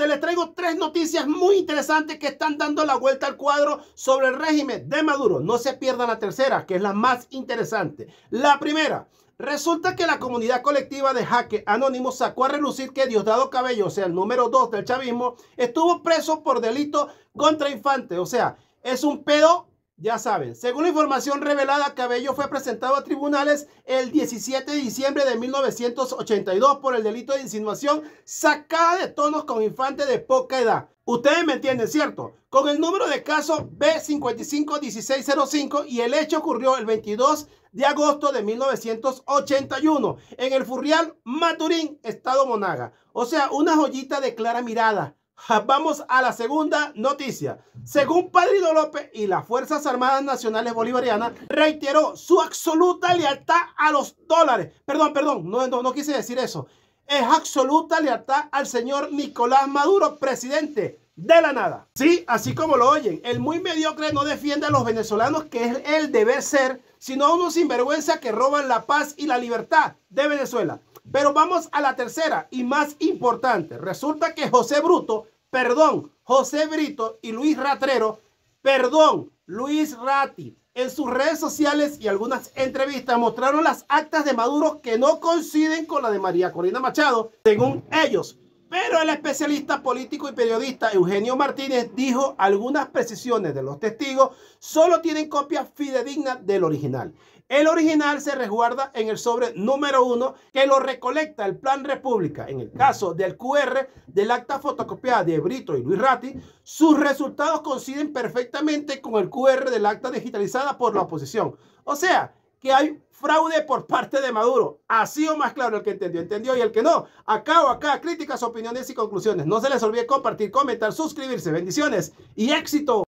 gente, les traigo tres noticias muy interesantes que están dando la vuelta al cuadro sobre el régimen de Maduro. No se pierdan la tercera, que es la más interesante. La primera, resulta que la comunidad colectiva de Jaque Anónimo sacó a relucir que Diosdado Cabello, o sea, el número 2 del chavismo, estuvo preso por delito contra infante. O sea, es un pedo. Ya saben, según la información revelada, Cabello fue presentado a tribunales el 17 de diciembre de 1982 por el delito de insinuación sacada de tonos con infante de poca edad. Ustedes me entienden, ¿cierto? Con el número de caso B551605 y el hecho ocurrió el 22 de agosto de 1981 en el Furrial Maturín, estado Monaga. O sea, una joyita de clara mirada. Vamos a la segunda noticia. Según Padrino López y las Fuerzas Armadas Nacionales Bolivarianas, reiteró su absoluta lealtad a los dólares. Perdón, no quise decir eso. Es absoluta lealtad al señor Nicolás Maduro, presidente de la nada. Sí, así como lo oyen, el muy mediocre no defiende a los venezolanos, que es el deber ser, sino a unos sinvergüenza que roban la paz y la libertad de Venezuela. Pero vamos a la tercera y más importante. Resulta que José Brito y Luis Ratrero, Luis Ratti, en sus redes sociales y algunas entrevistas mostraron las actas de Maduro que no coinciden con la de María Corina Machado, según ellos. Pero el especialista político y periodista Eugenio Martínez dijo algunas precisiones de los testigos solo tienen copia fidedigna del original. El original se resguarda en el sobre número 1 que lo recolecta el Plan República. En el caso del QR del acta fotocopiada de Brito y Luis Ratti, sus resultados coinciden perfectamente con el QR del acta digitalizada por la oposición. O sea, que hay fraude por parte de Maduro. Así o más claro, el que entendió, y el que no, acá, críticas, opiniones y conclusiones. No se les olvide compartir, comentar, suscribirse. Bendiciones y éxito.